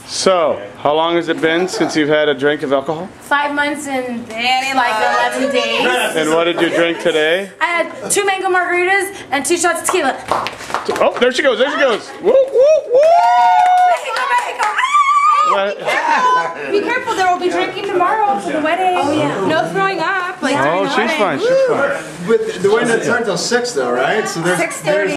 So, how long has it been since you've had a drink of alcohol? 5 months and like 11 days. And what did you drink today? I had 2 mango margaritas and 2 shots of tequila. Oh, there she goes, there she goes. Woo, woo, woo! Be careful, there will be drinking tomorrow for the wedding. Oh yeah. No throwing up. Like oh, she's fine, she's fine. But the wedding doesn't start until 6 though, right? So there's 6:30.